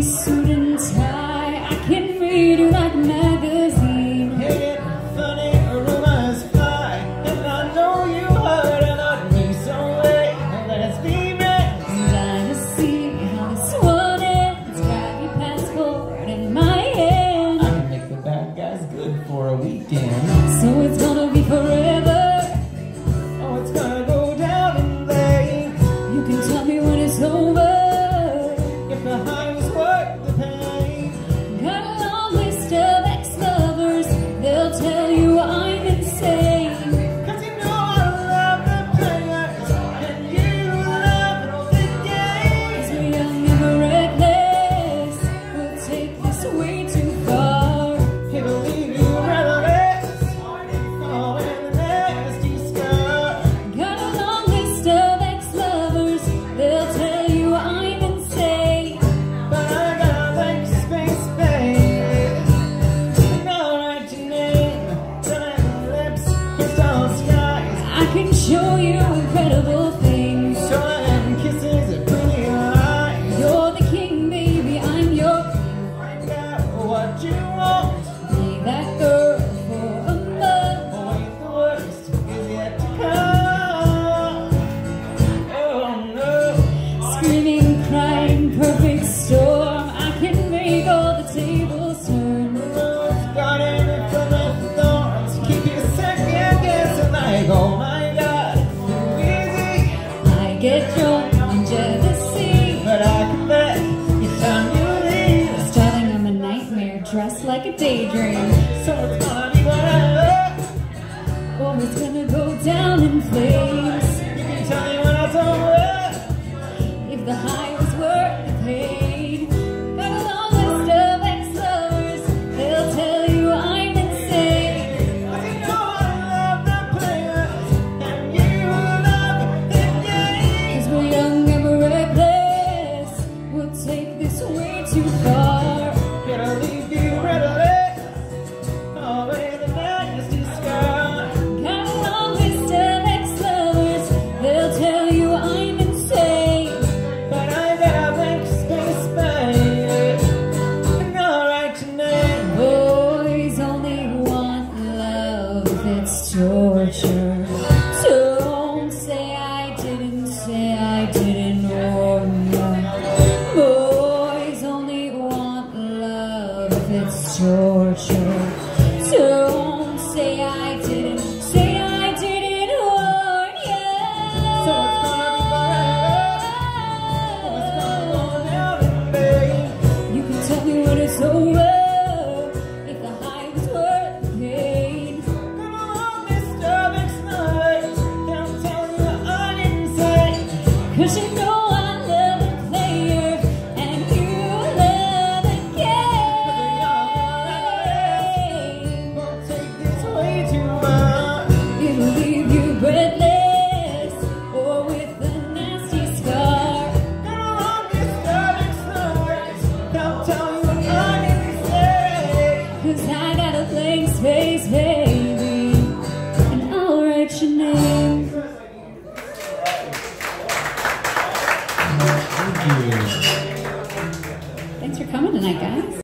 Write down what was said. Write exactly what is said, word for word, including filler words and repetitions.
fancy suit and tie. I can read you like a magazine. Hey, funny rumors fly, and I know you heard about me, so wait, let's be friends. I'm dying to see how this one ends. Grab your passport in my hand. I can make the bad guys good for a weekend. So it's gonna be forever. Oh, it's gonna go down in flames. You can tell me when it's over. If the high was worth the pain. Got a long list of ex-lovers. They'll tell you I'm insane. Cause you know I love the players, and you love the games. Cause we're young and we're reckless. We'll take this way too far. It'll leave you breathless, oh, and a nasty scar. Got a long list of ex-lovers. They'll tell you I'm insane. But I got a blank space, baby. And I'll write your name, running lips, crystal skies. I can show you incredible things. Stolen kisses and pretty eyes. You're the king, baby, I'm your queen. Find out what you want. Be that girl for a month. Oh, wait, the worst is yet to come. Oh no. Screaming, crying, perfect storm. I can make all the tables turn. Guarding it from the thorns. Keep you second guessing like, oh my God, too easy. I get drunk on jealousy. But I can bet it's time you leave. Darling, I'm a nightmare dressed like a daydream. So it's gonna be whatever. Or it's gonna go down in flames. You can tell me when it's over. If the high was worth the pain. Got a long list of ex-lovers. They'll tell you I'm insane. Cause you know I love the players, and you love the games. Cause we're young and we're reckless. We'll take this way too far. Gonna leave you breathless, oh, with a nasty scar. Got a long list of ex-lovers. They'll tell you I'm insane. But I got a blank space, baby, and I'll write your name. Boys only want love, it's torture. Don't say I didn't, say I didn't warn you. Boys only want love, it's torture. Don't say I didn't, say I didn't warn you. So it's gonna be forever. Oh, it's gonna go down in flames. You can tell me when it's over. If the high was worth the pain. Come on, Mister McSnipes, don't tell you I'm insane. Cause you know I love the player and you love the game. Won't take this way too far. It'll leave you breathless or with a nasty scar. Come on, Mister McSnipes, don't tell you I'm insane. Cause I got a blank space, baby, and I'll write your name. Thank you. Thanks for coming tonight, guys.